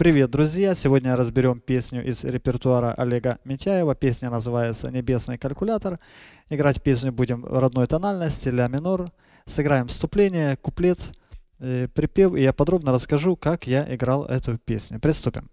Привет, друзья! Сегодня разберем песню из репертуара Олега Митяева. Песня называется «Небесный калькулятор». Играть песню будем в родной тональности, ля минор. Сыграем вступление, куплет, припев, и я подробно расскажу, как я играл эту песню. Приступим.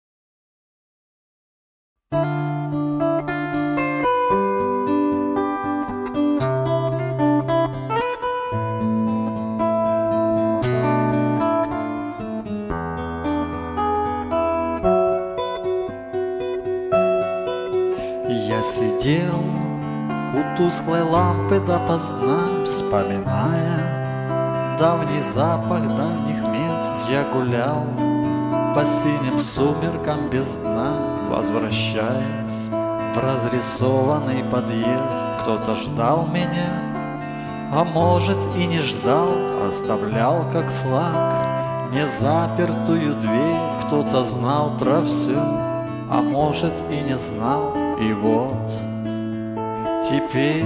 Я сидел у тусклой лампы допоздна, вспоминая давний запах давних мест. Я гулял по синим сумеркам без дна, возвращаясь в разрисованный подъезд. Кто-то ждал меня, а может и не ждал, оставлял как флаг незапертую дверь. Кто-то знал про все, а может и не знал. И вот теперь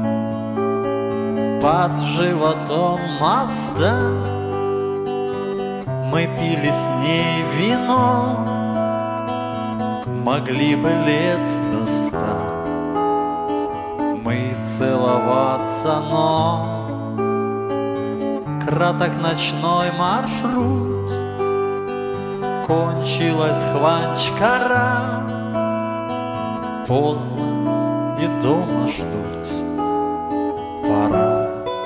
под животом моста мы пили с ней вино. Могли бы лет до 100 мы целоваться, но краток ночной маршрут, кончилась Хванчкара. Поздно и дома ждут, пора.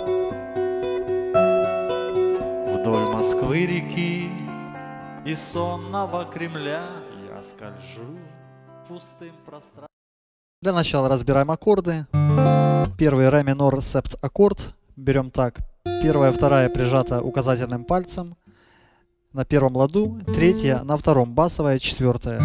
Вдоль Москвы реки и сонного Кремля я скольжу пустым пространством. Для начала разбираем аккорды. Первый ре минор септ аккорд. Берем так. Первая, вторая прижата указательным пальцем на первом ладу, третья на втором, басовая, четвертая.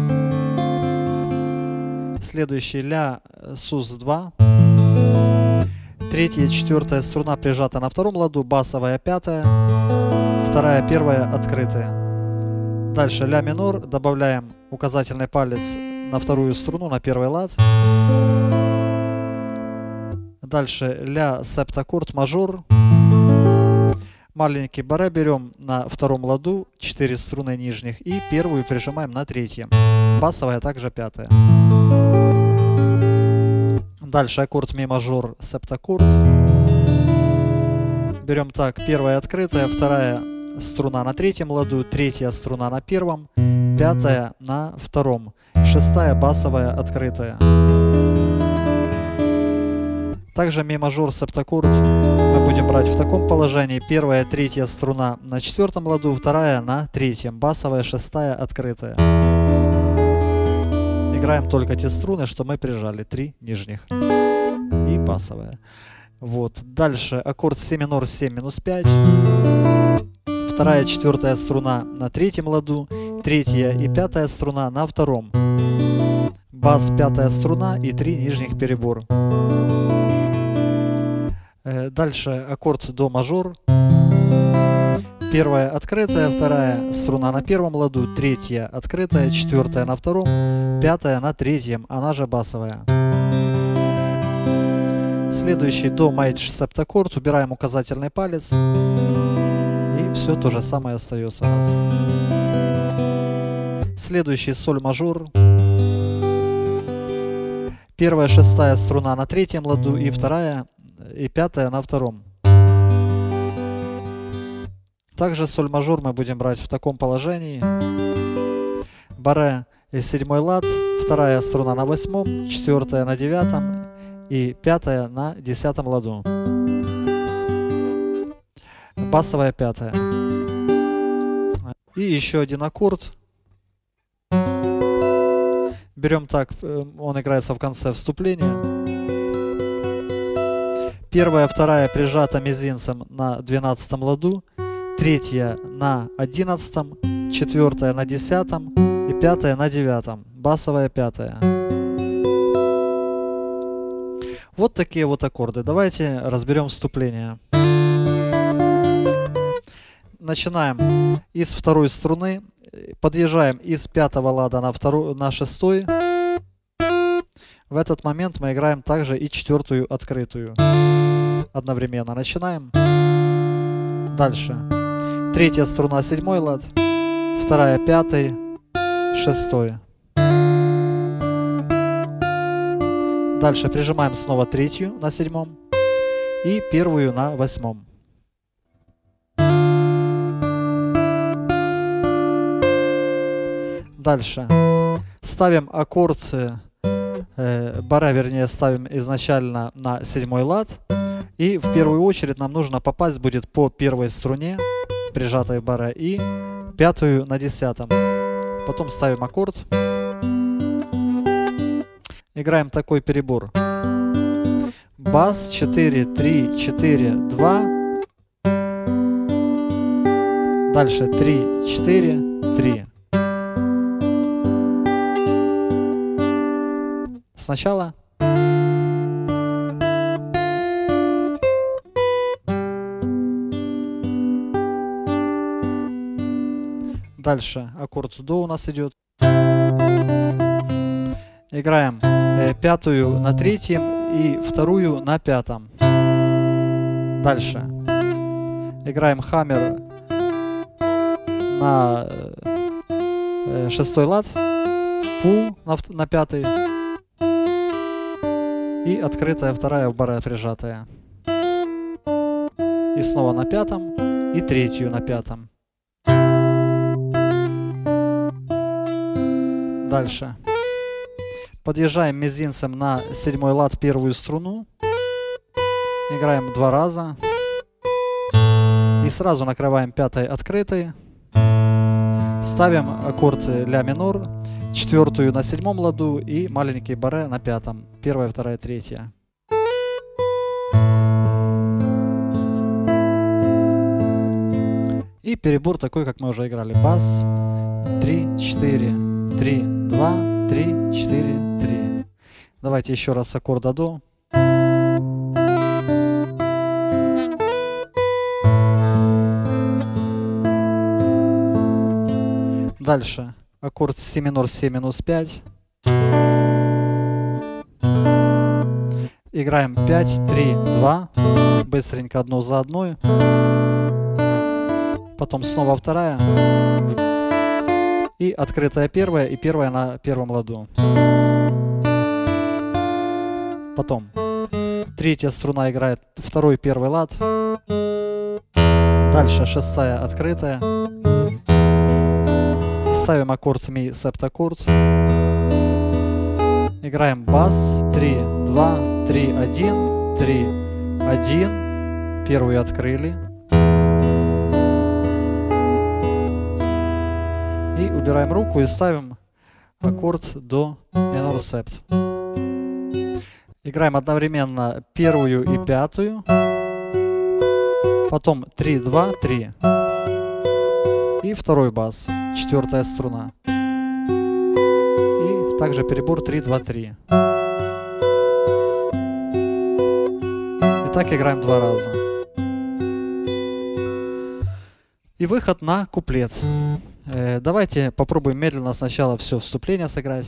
Следующий ля sus 2. Третья, четвертая струна прижата на втором ладу, басовая, пятая. Вторая, первая открытая. Дальше ля минор. Добавляем указательный палец на вторую струну, на первый лад. Дальше ля септаккорд мажор. Маленький баре берем на втором ладу, 4 струны нижних, и первую прижимаем на третьем. Басовая также пятая. Дальше аккорд ми мажор септаккорд. Берем так, первая открытая, вторая струна на третьем ладу, третья струна на первом, пятая на втором, шестая басовая открытая. Также ми мажор септаккорд мы будем брать в таком положении. Первая, третья струна на четвертом ладу, вторая на третьем, басовая, шестая открытая. Играем только те струны, что мы прижали, 3 нижних и басовая. Вот. Дальше аккорд си минор 7 минус 5. Вторая, четвертая струна на третьем ладу, третья и пятая струна на втором. Бас, пятая струна и 3 нижних перебор. Дальше аккорд до мажор. Первая открытая, вторая струна на первом ладу, третья открытая, четвертая на втором, пятая на третьем, она же басовая. Следующий до мейдж септаккорд, убираем указательный палец, и все то же самое остается у нас. Следующий соль мажор. Первая, шестая струна на третьем ладу, и вторая и пятая на втором. Также соль мажор мы будем брать в таком положении. Баре и седьмой лад, вторая струна на восьмом, четвертая на девятом и пятая на десятом ладу. Басовая пятая. И еще один аккорд. Берем так, он играется в конце вступления. Первая, вторая прижата мизинцем на 12 ладу. Третья на 11, четвертая на 10 и пятая на 9. Басовая пятая. Вот такие вот аккорды. Давайте разберем вступление. Начинаем из второй струны. Подъезжаем из пятого лада на шестой. В этот момент мы играем также и четвертую открытую. Одновременно начинаем. Дальше. Третья струна, седьмой лад. вторая пятый, шестой. Дальше прижимаем снова третью на седьмом и первую на восьмом. Дальше ставим аккорд баре, вернее, ставим изначально на седьмой лад. И в первую очередь нам нужно попасть будет по первой струне, прижатой в баре, и пятую на десятом. Потом ставим аккорд. Играем такой перебор. Бас 4, 3, 4, 2. Дальше 3, 4, 3. Сначала. Дальше аккорд до у нас идет. Играем пятую на третьем и вторую на пятом. Дальше играем хаммер на шестой лад, фул на пятый и открытая вторая в баре прижатая. И снова на пятом и третью на пятом. Дальше подъезжаем мизинцем на седьмой лад первую струну. Играем 2 раза. И сразу накрываем пятой открытой. Ставим аккорд ля минор, четвертую на седьмом ладу и маленький баре на пятом. Первая, вторая, третья. И перебор такой, как мы уже играли. Бас 3, 4, 3, 2, 3, 4, 3. Давайте еще раз с аккорда до. Дальше аккорд си минор 7 минус 5. Играем 5, 3, 2. Быстренько одну за одной. Потом снова вторая. И открытая первая, и первая на первом ладу. Потом третья струна играет второй, первый лад. Дальше шестая открытая. Ставим аккорд ми септаккорд. Играем бас 3, 2, 3, 1, 3, 1. Первую открыли. И убираем руку и ставим аккорд до минор септ. Играем одновременно первую и пятую. Потом 3, 2, 3. И второй бас, четвертая струна. И также перебор 3, 2, 3. И так играем 2 раза. И выход на куплет. Давайте попробуем медленно сначала все вступление сыграть.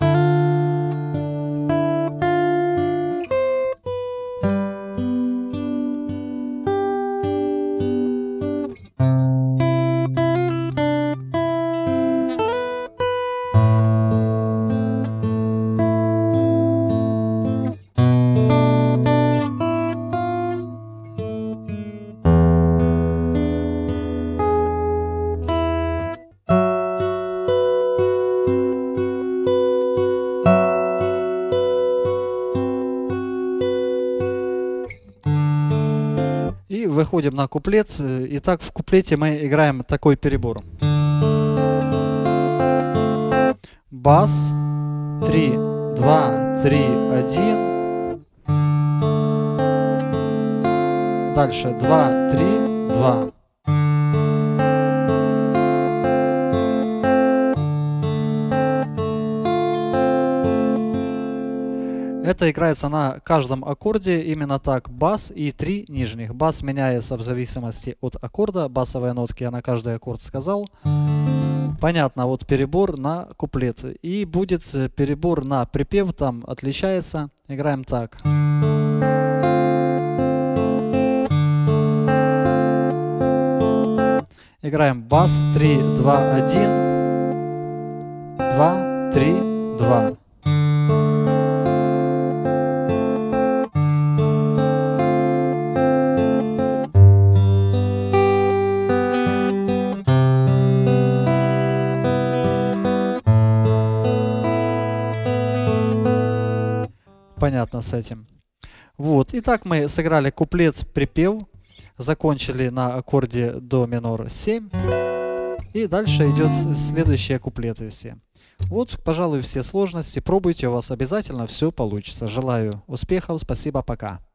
Выходим на куплет. Итак, в куплете мы играем такой перебор. Бас 3, 2, 3, 1. Дальше 2, 3, 2. Это играется на каждом аккорде именно так. Бас и 3 нижних. Бас меняется в зависимости от аккорда. Басовые нотки я на каждый аккорд сказал. Понятно, вот перебор на куплет. И будет перебор на припев, там отличается. Играем так. Играем бас 3, 2, 1, 2, 3, 2. Понятно с этим. Вот. Итак, мы сыграли куплет-припев, закончили на аккорде до минор 7. И дальше идет следующие куплеты все. Вот, пожалуй, все сложности. Пробуйте, у вас обязательно все получится. Желаю успехов. Спасибо, пока.